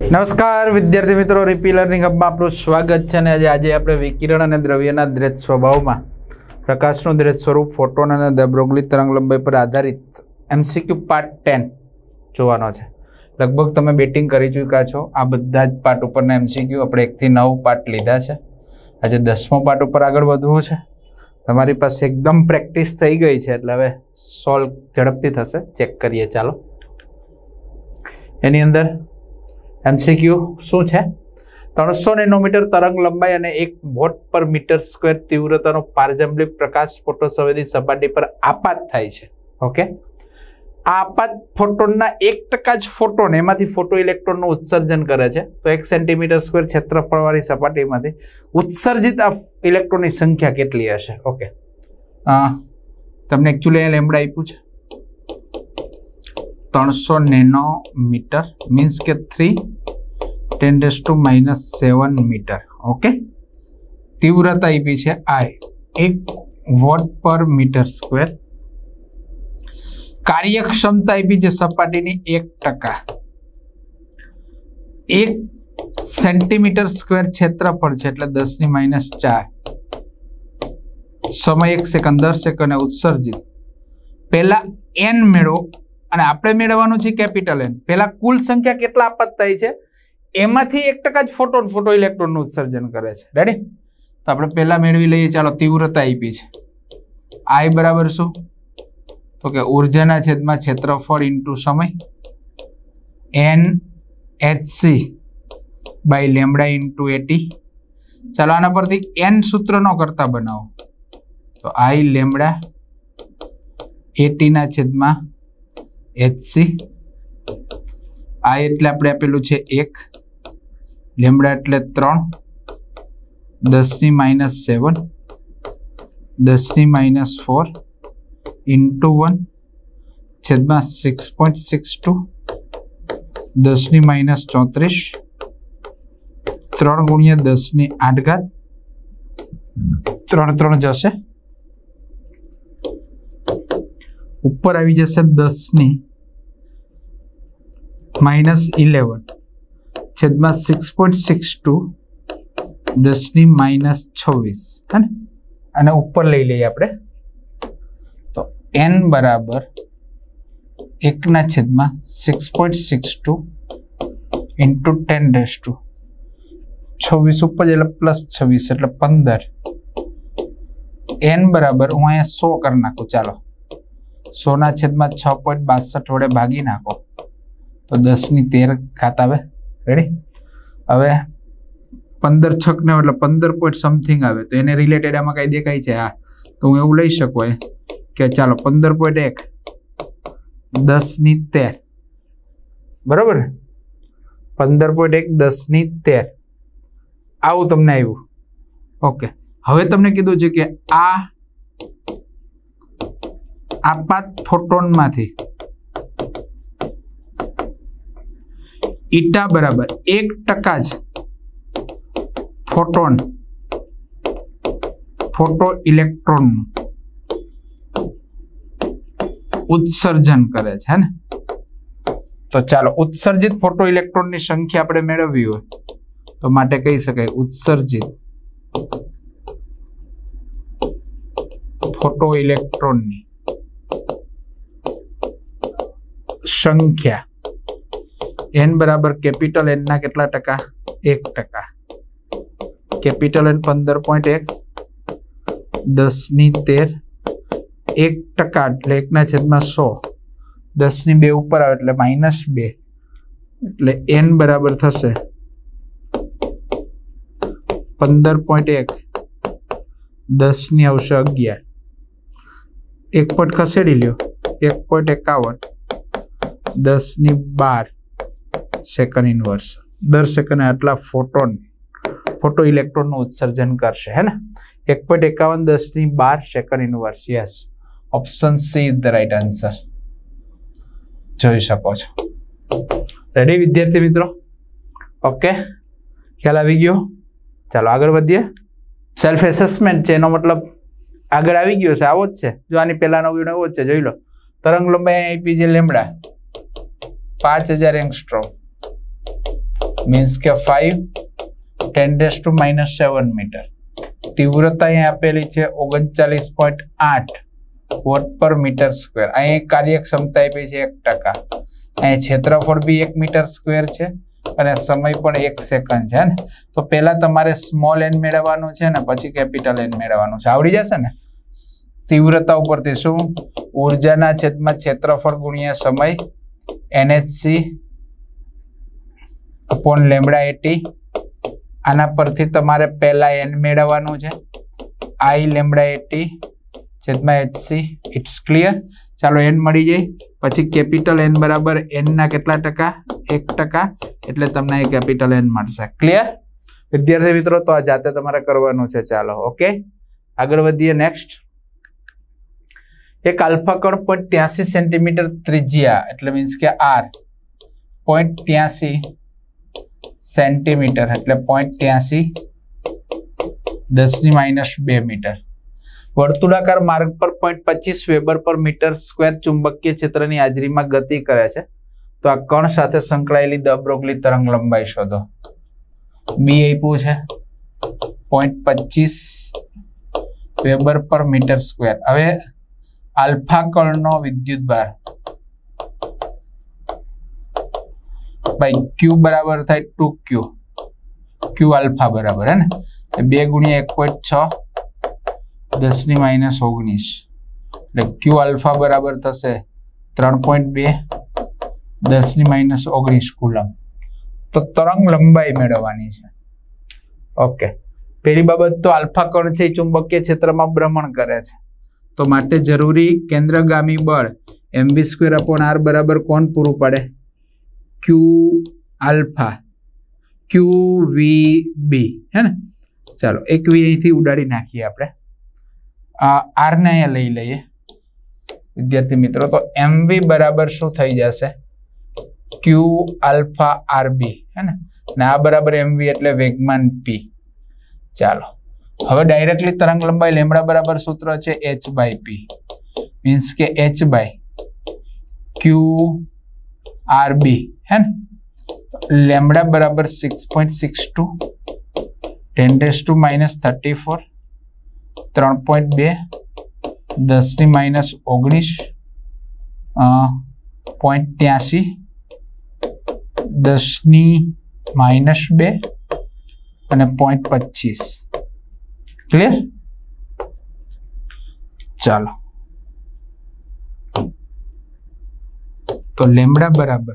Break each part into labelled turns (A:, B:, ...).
A: નમસ્કાર વિદ્યાર્થી મિત્રો, રીપી લર્નિંગ હબમાં આપણું સ્વાગત છે. અને આજે આપણે વિકિરણ અને દ્રવ્યના દ્રશ્ય સ્વભાવમાં પ્રકાશનું દ્રશ્ય સ્વરૂપ, ફોટોન અને દ બ્રોગલી તરંગ લંબાઈ પર આધારિત MCQ પાર્ટ 10 જોવાનો છે. લગભગ તમે બેટિંગ કરી ચૂક્યા છો. આ બધા જ પાર્ટ ઉપરના MCQ આપણે 1 થી 9 પાર્ટ લીધા છે. આજે 10મો પાર્ટ ઉપર આગળ વધવું છે. તમારી પાસે એકદમ પ્રેક્ટિસ થઈ ગઈ છે એટલે હવે સોલ્વ ઝડપથી થશે. ચેક કરીએ. ચાલો, એની અંદર MCQ શું છે? 300 નેનોમીટર તરંગ લંબાઈ અને 1 વોટ પર મીટર સ્ક્વેર તીવ્રતાનો પારજંબલિક પ્રકાશ ફોટોસંવેદી સપાટી પર આપાત થાય છે. ઓકે, આ આપાત ફોટોનના 1% જ ફોટોન એમાંથી ફોટો ઇલેક્ટ્રોનનું ઉત્સર્જન કરે છે. તો 1 સેન્ટીમીટર સ્ક્વેર ક્ષેત્રફળવાળી સપાટીમાંથી ઉત્સર્જિત આ ઇલેક્ટ્રોનની સંખ્યા કેટલી હશે? ઓકે, તમને એકચ્યુઅલી અહીંયા લેમ્બડા આપ્યું છે 300 નેનોમીટર, મીન્સ કે 3×10⁻⁷ મીટર. ઓકે, તીવ્રતા આપી છે I, 1 watt per metre square. કાર્યક્ષમતા આપી છે સપાટીની 1%. 1 સેન્ટીમીટર સ્ક્વેર ક્ષેત્રફળ છે એટલે 10⁻⁴. સમય 1 સેકન્ડ, 10 સેકન્ડ ઉત્સર્જિત. પહેલા n મેળવો અને આપણે મેળવવાનું છે કેપિટલ N. પહેલા કુલ સંખ્યા કેટલા આપાત થાય છે એમાંથી 1% જ ફોટો ઇલેક્ટ્રોનનું ઉત્સર્જન કરે છે. રેડી? તો આપણે પહેલા મેળવી લઈએ. ચાલો, તીવ્રતા આપી છે I બરાબર શું? તો કે ઉર્જાના છેદમાં ક્ષેત્રફળ ઇન્ટુ સમય, NhC by lambda into AT. ચાલો, આના પરથી n સૂત્ર નો કરતા બનાવો તો I લેમ્બડા AT ના છેદમાં HC. I એટલે આપણે આપેલું છે 1, લેમ્બડા એટલે 3, 10⁻⁷, 10⁻⁴ ઇન્ટુ 1 છેદમાં 6.62, 10⁻34, 3 × 10⁸, 3 જશે. ઉપર આવી જશે 10⁻11 છેદમાં 6.62, 10⁻26. હે ને? અને ઉપર લઈ લઈએ આપણે તો n બરાબર 1/6.62 ઇન્ટુ 10⁻26 ઉપર એટલે +26 એટલે 15. n બરાબર હું અહીંયા 100 કરી નાખું. ચાલો, 100 ના છેદમાં 6.62 વડે ભાગી નાખો તો 10⁻13 આવે. રેડી? હવે 15 છક ને એટલે 15 પોઈન્ટ સમથિંગ આવે તો એને રિલેટેડ આમાં કઈ દેખાય છે? હા, તો હું એવું લઈ શકું કે ચાલો 15.1 10⁻13, બરોબર ને? 15.1 10⁻13 આવું તમને આવ્યું. ઓકે, હવે તમને કીધું છે કે આ આપાત ફોટોનમાંથી ઈટા બરાબર 1% જ ફોટો ઇલેક્ટ્રોન ઉત્સર્જન કરે છે. હે ને? તો ચાલો, ઉત્સર્જિત ફોટો ઇલેક્ટ્રોનની સંખ્યા આપણે મેળવવી હોય તો માટે કહી શકાય ઉત્સર્જિત ફોટો ઇલેક્ટ્રોનની સંખ્યા n બરાબર કેપિટલ N ના કેટલા ટકા? 1%. કેપિટલ N 15.1, 10⁻13, 1% એટલે 1/100, 10⁻2 ઉપર આવે એટલે -2 એટલે n બરાબર થશે 15.1 10⁻11. 1 પોઈન્ટ ખસેડી લ્યો, 1.51 10⁻12 સેકન્ડ ઇનવર્સ. દર સેકન્ડ આટલા ફોટો ઇલેક્ટ્રોનનું ઉત્સર્જન કરશે. હે ને? 1.51 10⁻12 second inverse. Yes, option C is the right answer. જોઈ શકો છો. રેડી વિદ્યાર્થી મિત્રો? ઓકે, ખ્યાલ આવી ગયો? ચાલો આગળ વધીએ. સેલ્ફ એસેસમેન્ટ છે એનો મતલબ આગળ આવી ગયો છે, આવો જ છે. જો આની પહેલાનો વિડિયો એવો જ છે, જોઈ લો. તરંગ લંબાઈ આપી છે લેમ્બડા 5000 એંગસ્ટ્રોમ. मीन्स के 5 10⁻⁻7 मीटर। तीव्रता अहीं आपेली छे 39.8 वोट पर मीटर स्क्वेर। अहीं कार्यक्षमता आपी छे 1%। अहीं क्षेत्रफळ बी 1 मीटर स्क्वेर छे अने समय पण 1 सेकंड छे ने। तो पहेला तमारे स्मॉल एन मेळवવાનું छे ने પછી કેપિટલ એન મેળવવાનું છે। આવડી જશે ને। तीव्रता ઉપરથી શું ऊर्जाना छेदમાં क्षेत्रफळ गुण્યા समय nhc अपॉन लेमडा एटी। आना परथी तमारे पहला एन मेळवવાનું છે आई लेमडा एटी छेदમાં hc। It's clear. चालो एन मळी जाय પછી कैपिटल एन बराबर एन ना કેટલા ટકા 1% એટલે તમને એ कैपिटल एन મળશે। क्लियर विद्यार्थी मित्रों तो आ जाते તમારે કરવાનું છે। ચાલો ओके આગળ વધીએ। नेक्स्ट एक अल्फा कण 0.83 सेंटीमीटर त्रिज्या એટલે मीन्स के आर 0.83 सेंटीमीटर એટલે 0.83 10⁻² मीटर वर्तुळाकार मार्ग पर 0.25 वेबर पर मीटर स्क्वेर चुंबकीय क्षेत्रनी हाजरीमां गति करे छे। तो आ कण साथे संकळाયેલી द બ્રોગલી तरंग लंबाई शोधो। बी आप्युं छे 0.25 वेबर पर मीटर स्क्वेर। हवे अल्फा कणनो विद्युत भार भाई क्यू बराबर थाय 2q क्यू अल्फा बराबर है ने 2 गुणिया 1.6 10⁻⁹ એટલે क्यू अल्फा बराबर थशे 3.2 10⁻⁹ कूलम। तो तरंग लंबाई मेळवવાની છે। ओके पहली बाबत तो अल्फा कण छे चुंबकीय क्षेत्रमां भ्रमण करे छे। तो माटे जरूरी केंद्रगामी बळ mv²/r बराबर कोण पूરું पाडे क्यू अल्फा QVB है ने। चलो एक वी અહીંથી ઉડાડી નાખીએ આપણે। आर ने અહીંયા લઈ લઈએ વિદ્યાર્થી મિત્રો। તો mv બરાબર શું થઈ જશે Q अल्फा RB है ने आ बराबर mv એટલે વેગમાન p। ચાલો હવે डायरेक्टली तरंग लंबाई लेमडा बराबर सूत्र है h/p मीन्स के h/QRB है ना। लेमडा बराबर 6.62 10⁻34 3.2 10⁻⁹ 0.83 10⁻² અને 0.25। क्लियर। चलो तो लेमडा बराबर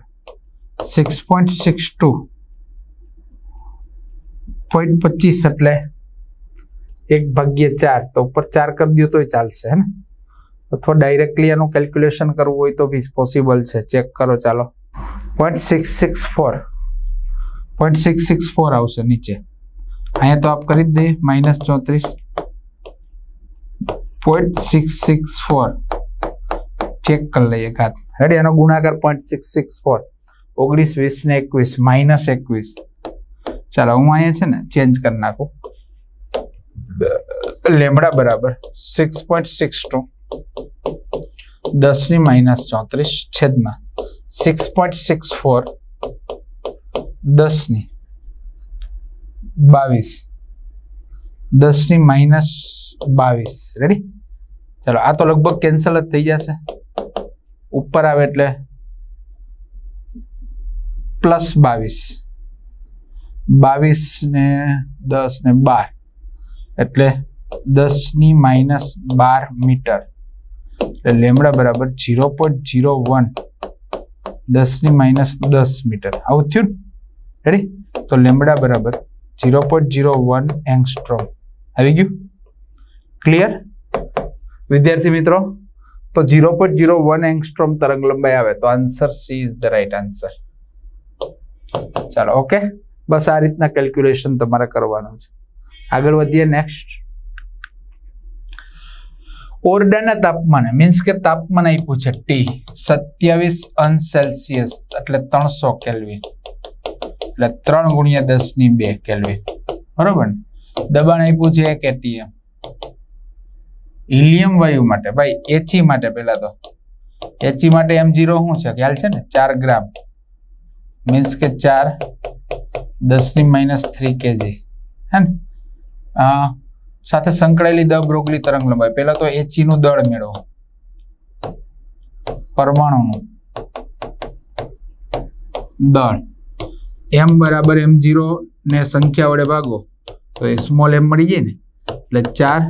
A: 6.62.25 એટલે 1/4 तो ऊपर 4 कर दियो तो चालશે है ना। अथवा डायरेक्टली आनु कैलक्युलेशन करવું હોય तो भी पॉसिबल છે। चेक करो। चालो 0.664 આવશે नीचे। अँ तो आप कर दे -34 0.664 चेक कर लीए घात रेडी। एनो गुणाकार 0.664 19 20 ने 21 -21। चलो हूँ अँ चेन्ज कर नाखू। लेमडा बराबर 6.62 10⁻34 छेदमा 6.64 10⁻22 10⁻22 रेडी। चलो आ तो लगभग कैंसल ज थई जशे। ऊपर आवे एटले +22 22 ने 10 ने 12 एटले 10⁻12 मीटर। लेमडा बराबर 0.01 10⁻10 मीटर आવું થયું। रेडी। तो लेमडा बराबर 0.01 एंगस्ट्रॉम આવી ગયું। क्लियर विद्यार्थी मित्रों। तो 0.01 एंगस्ट्रॉम तरंग लंबाई आवे तो answer C is the right answer. चलो ओके बस आ रीतना कैलक्युलेशन तमारे करवानुं छे। आगळ वधीए। नेक्स्ट ओरडाना तापमाने मीन्स के तापमान आप्युं छे T 27°C એટલે 300 केल्विन એટલે 3 × 10⁻2 केल्विन बराबर। दबाण आप्युं छे 1 atm। हीलियम वायु माटे भाई He माटे पहला तो He माटे M0 શું છે ખ્યાલ છે ને 4 ग्राम मीन्स के 4 10⁻³ kg હે ને સાથે સંકળાયેલી દ બ્રોગલી તરંગ લંબાઈ પહેલા તો He નું દળ મેળવો પરમાણુનું દળ m બરાબર m0 ને સંખ્યા વડે ભાગો તો એ સ્મોલ m મળી જાય ને એટલે 4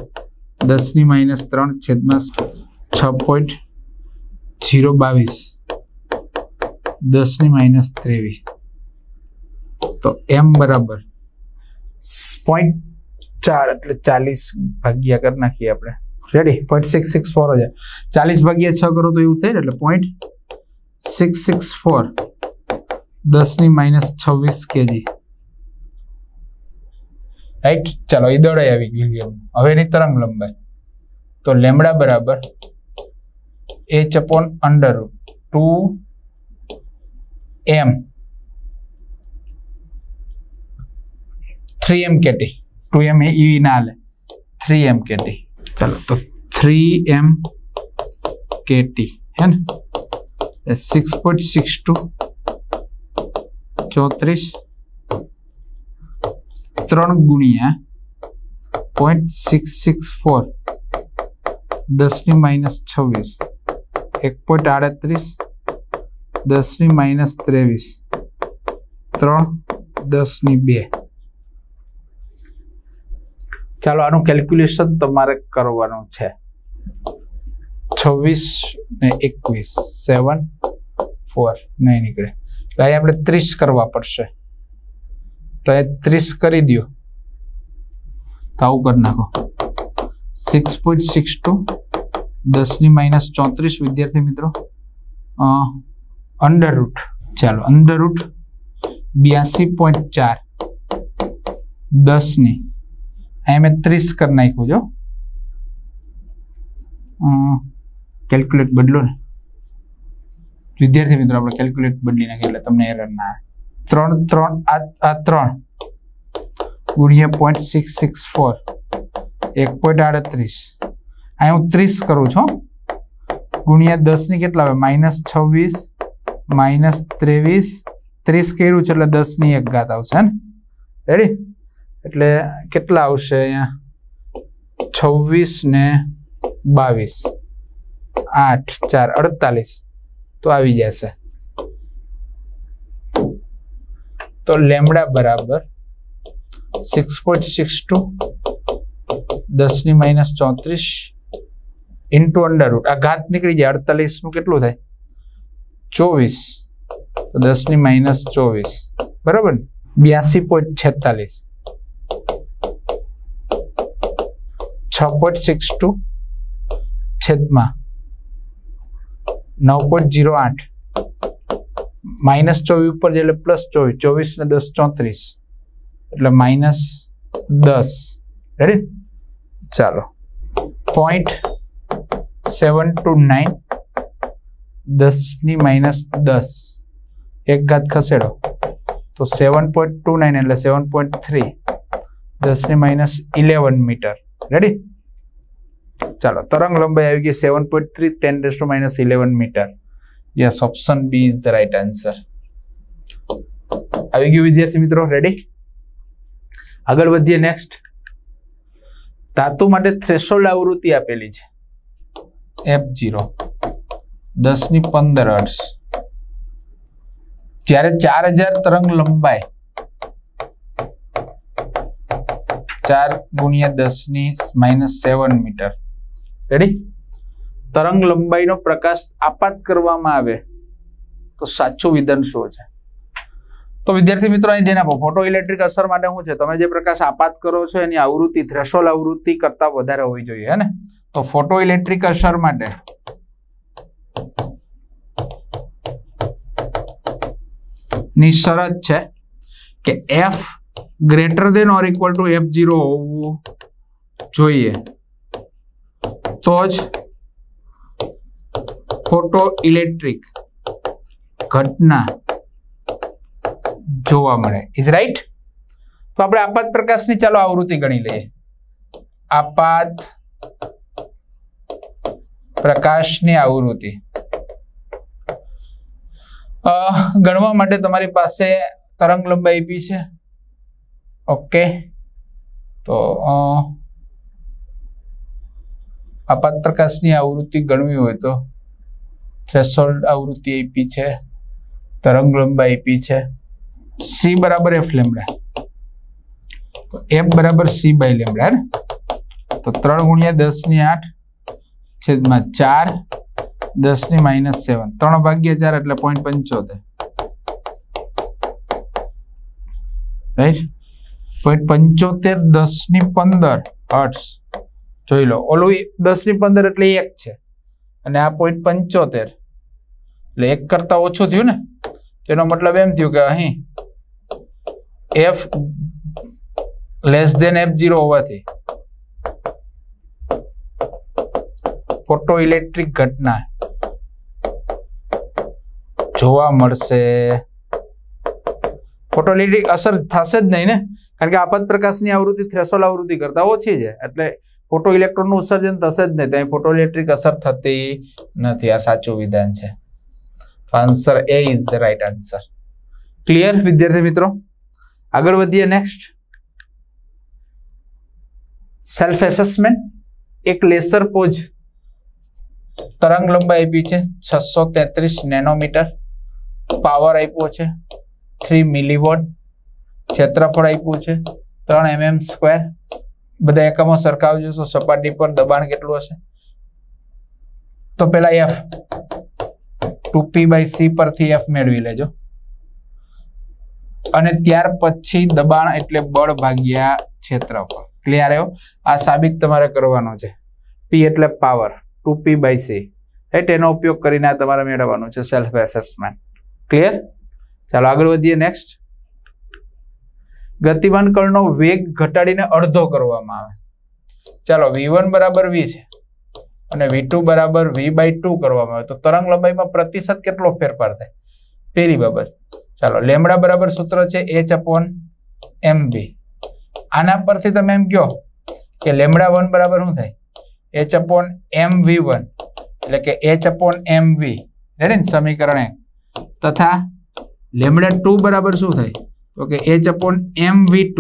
A: 10⁻³ છેદમાં 6.022 10⁻23 તો m બરાબર 0.4 એટલે 40 ભાગ્યા કરી નાખીએ આપણે રેડી 0.664 હશે 40 ભાગ્યા 6 કરો તો એવું થાય ને એટલે 0.664 10⁻26 kg રાઈટ ચાલો એ દળ આવી ગયું વિલિયમ હવે એની તરંગ લંબાઈ તો લેમ્બડા બરાબર h/√2m 3m kT 2m એ ઈ ના લે 3m kT ચાલો તો 3m kT है ना 6.62 34 3 गुणिया 0.664 10⁻26 1.38 10⁻23 3 10�2 ચાલો આનું કેલ્ક્યુલેશન તમારે કરવાનું છે 26 ને 21 7 4 નહીં નીકળે એટલે આપણે 30 કરવા પડશે તો એ 30 કરી દો તો આવું કરી નાખો 6.62 10⁻34 વિદ્યાર્થી મિત્રો અંડર રૂટ ચાલો અંડર રૂટ 82.4 10 ની અહીં મેં 30 કરી નાખ્યું જો કેલ્ક્યુલેટ બદલો ને વિદ્યાર્થી મિત્રો આપણે કેલ્ક્યુલેટ બદલી નાખીએ એટલે તમને એરર ના આવે 3 ગુણ્યા 0.664 1.38 અહીં હું 30 કરું છું ગુણ્યા 10 ની કેટલા આવે -26 -23 30 કર્યું છે એટલે 10 ની 1 ઘાત આવશે ને રેડી એટલે કેટલા આવશે અહીંયા 26 ને 22 8 4 48 તો આવી જશે તો લેમ્બડા બરાબર 6.62 10⁻34 ઇન્ટુ અંડર રૂટ આ ઘાત નીકળી જાય 48 નું કેટલું થાય 24 તો 10⁻24 બરાબર 82.46 6.62 છેદમાં 9.08 -24 ઉપર એટલે +24 ને 10 34 એટલે -10 રેડી ચાલો 0.729 10⁻10 એક ઘાત ખસેડો તો 7.29 એટલે 7.3 10⁻11 મીટર રેડી ચાલો તરંગ લંબાઈ આવી ગઈ 7.3 10⁻11 metre yes option B is the right answer આવી ગયું વિદ્યાર્થી મિત્રો રેડી આગળ વધીએ નેક્સ્ટ ધાતુ માટે થ્રેશોલ્ડ આવૃત્તિ આપેલી છે f0 10⁻15 હર્ટ્ઝ જ્યારે 4000 તરંગ લંબાઈ 4 ગુણ્યા 10⁻7 મીટર રેડી તરંગ લંબાઈનો પ્રકાશ આપાત કરવામાં આવે તો સાચું વિધાન શું છે તો વિદ્યાર્થી મિત્રો અહીં જેના ફોટો ઇલેક્ટ્રિક અસર માટે શું છે તમે જે પ્રકાશ આપાત કરો છો એની આવૃત્તિ થ્રેશોલ્ડ આવૃત્તિ કરતા વધારે હોવી જોઈએ હે ને તો ફોટો ઇલેક્ટ્રિક અસર માટે ની શરત છે કે f greater than or equal to f0 હોવું જોઈએ તો જ ફોટો ઇલેક્ટ્રિક ઘટના જોવા મળે ઇઝ રાઈટ તો આપણે આપાત પ્રકાશની ચાલો આવૃત્તિ ગણી લઈએ આપાત પ્રકાશની આવૃત્તિ ગણવા માટે તમારી પાસે तरंग लंबाई આપી છે ओके तो आपात प्रकाशनी आवृत्ति गणवी होय तो थ्रेशोल्ड आवृत्ति आपी है तरंग लंबाई आपी है सी बराबर एफ लेमडा तो एफ बराबर सी बाय लेमडा है तो 3 गुणिया 10 ની 8 छेदमां 4 10 ની -7 3 ભાગ્યા 4 એટલે 0.75 राइट 0.75 10 ની 15 हर्ट्ज જોઈ લો ઓલું 10 ની 15 એટલે 1 છે અને આ 0.75 એટલે 1 કરતા ઓછું થયું ને તેનો મતલબ એમ થયું કે અહીં f લેસ ધેન f0 હોવાથી फोटो इलेक्ट्रिक घटना જોવા મળશે फोटो इलेक्ट्रिक असर થશે જ નહીં ને કારણ કે આપાત પ્રકાશની આવૃત્તિ થ્રેશોલ્ડ આવૃત્તિ કરતા ઓછી છે એટલે फोटो इलेक्ट्रॉनનું ઉત્સર્જન થશે જ નહીં ત્યાં फोटो इलेक्ट्रिक असर થતી નથી આ સાચું વિધાન છે તો answer A is the right answer clear વિદ્યાર્થી મિત્રો આગળ વધીએ નેક્સ્ટ સેલ્ફ એસેસમેન્ટ એક લેસર પોજ तरंग लंबाई आपी है 633 नैनोमीटर पावर आप्यो है 3 मिलीवॉट क्षेत्रफल आप्यो है 3 mm स्क्वेर बधा एकमों सरखावजो तो सपाटी पर दबाण केटलुं हशे तो पहला f 2p/c परथी f मेळवी लेजो अने त्यार पछी दबाण एटले बळ भाग्या क्षेत्रफल क्लियर आव्यो आ साबित तमारे करवानो छे p एटले पावर 2p/c राइट एनो उपयोग करीने तमारे मेळवવાનો છે સેલ્ફ એસેસમેન્ટ ક્લિયર ચાલો આગળ વધીએ નેક્સ્ટ ગતિમાન કણનો વેગ ઘટાડીને અડધો કરવામાં આવે ચાલો v1 બરાબર v છે અને v2 બરાબર v/2 કરવામાં આવે તો તરંગ લંબાઈમાં પ્રતિશત કેટલો ફેરફાર થાય પહેલી બાબત ચાલો લેમ્બડા બરાબર સૂત્ર છે h/mv આના પરથી તમે એમ કહો કે લેમ્બડા 1 બરાબર શું થાય h/mv1 એટલે કે h/mv રેડી સમીકરણ 1 તથા લેમ્બડા 2 બરાબર શું થાય તો કે h/mv2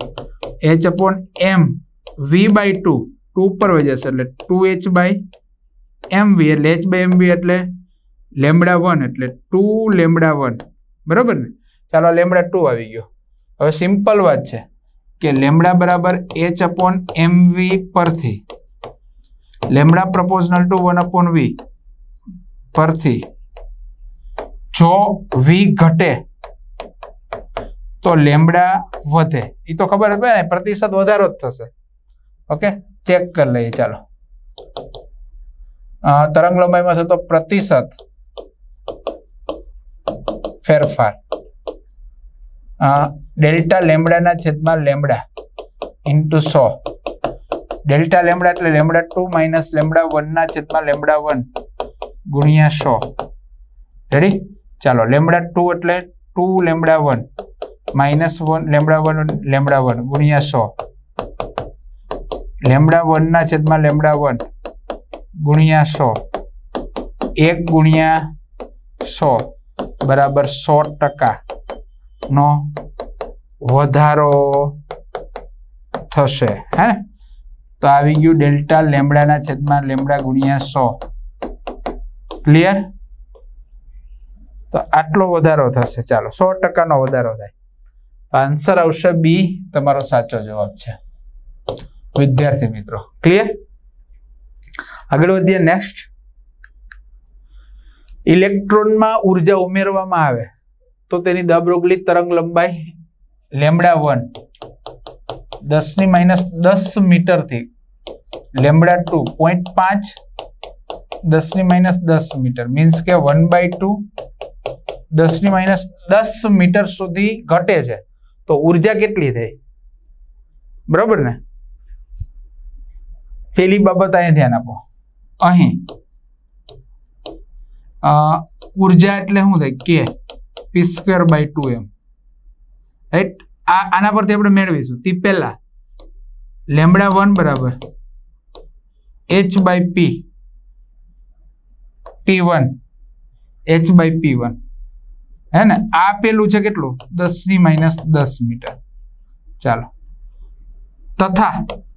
A: h/mv/2 2 પર વઈ જશે એટલે 2h/mv એટલે h/mv એટલે લેમ્બડા 1 એટલે 2 લેમ્બડા 1 બરાબર ને ચાલો લેમ્બડા 2 આવી ગયો હવે સિમ્પલ વાત છે કે લેમ્બડા બરાબર h/mv પરથી लेमड़ा प्रोपोर्शनल टू 1/v परथी जो v घटे तो लेमड़ा वधे ई तो खबर है ने प्रतिशत वधारो ज थशे ओके चेक कर लईए चालो तरंग लंबाई में थतो प्रतिशत फेरफार डेल्टा लेमड़ा ना छेदमां लेमड़ा इंटू 100 डेल्टा लेमड़ा એટલે લેમ્બડા 2 માઈનસ લેમ્બડા 1 ના છેદમાં લેમ્બડા 1 ગુણ્યા 100 રેડી ચાલો લેમ્બડા 2 એટલે 2 લેમ્બડા 1 માઈનસ 1 લેમ્બડા 1 ગુણ્યા 100 લેમ્બડા 1 ના છેદમાં લેમ્બડા 1 ગુણ્યા 100 1 ગુણ્યા 100 બરાબર 100% નો વધારો થશે હે तो આવી ગયું डेल्टा लेमड़ा ना छेदमां लेमड़ा गुणिया 100 क्लियर तो आटलो वधारो थशे चालो 100% नो वधारो थाय तो आंसर आवशे बी तमारो साचो जवाब छे विद्यार्थी मित्रों क्लियर આગળ વધીએ નેક્સ્ટ ઇલેક્ટ્રોન માં ઊર્જા ઉમેરવામાં આવે તો તેની દાબ્રોગલી તરંગ લંબાઈ લેમ્બડા 1 10 मीटर थी लेम्बड़ा 2 0.5 10 मीटर मीन्स के 1/2 10 मीटर सुधी घटे छे तो ऊर्जा केटली थाय बराबर ने पहली बाबत अहीं ध्यान आपो अहीं ऊर्जा एटले शुं थाय के p²/2m राइट आना परथी आपणे मेळवीशुं ती पहेला लेम्बड़ा 1 बराबर h/p p1 h/p1 હે ને આ પેલું છે કેટલું 10⁻10 મીટર ચાલો તથા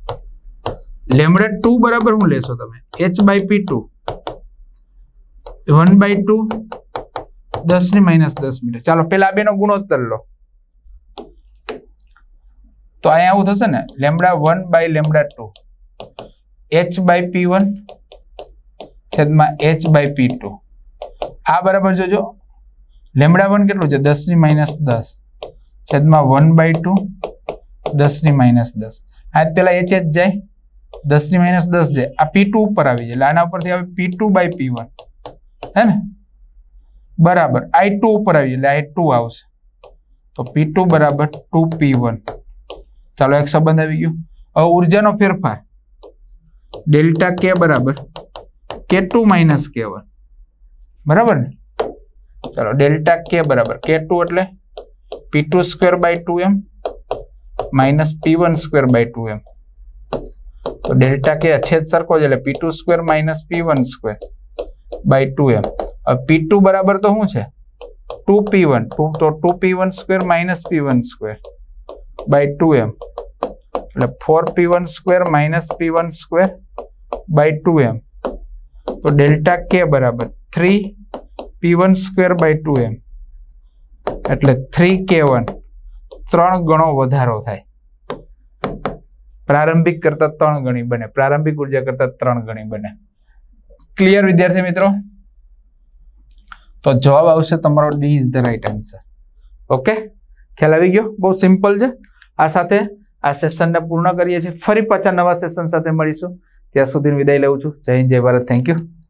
A: λ2 બરાબર શું લેશો તમે h/p2 1/2 10⁻10 મીટર ચાલો પેલા આ બેનો ગુણોત્તર લો તો અહીંયા આવું થશે ને λ1/λ2 h/p1 છેદમાં h/p2 આ બરાબર જોજો λ1 કેટલું છે 10⁻10 છેદમાં 1/2 10⁻10 આ પેલા h જાય 10⁻10 જાય આ p2 ઉપર આવી જાય એટલે આના ઉપરથી આવે p2/p1 હે ને બરાબર i2 ઉપર આવી એટલે i2 આવશે તો p2 બરાબર 2p1 ચાલો એક સંબંધ આવી ગયો હવે ઉર્જાનો ફેરફાર ડેલ્ટા k બરાબર k2 - k1 બરાબર ને ચાલો ડેલ્ટા k બરાબર k2 એટલે p2/2m minus p1/2m તો ડેલ્ટા k છેદ સરખો છે એટલે p2² minus p1/2m अब p2 बराबर तो શું છે 2p1 તો 2p1² minus p1/2m એટલે 4p1² minus p1/2m તો ડેલ્ટા k બરાબર 3p1²/2m એટલે 3k1 3 ગણો વધારો થાય પ્રારંભિક કરતા 3 ગણી બને પ્રારંભિક ઉર્જા કરતા 3 ગણી બને ક્લિયર વિદ્યાર્થી મિત્રો तो जवाब आवशे तमारो D is the right answer okay ख्याल आवी गयो बहुत सिंपल छे आ साथे आ सेशन ने पूर्ण करीए छे फरी पाछा नवा सेशन साथे मळीशुं त्यां सुधी विदाय लઉં છું जय हिंद जय भारत थैंक यू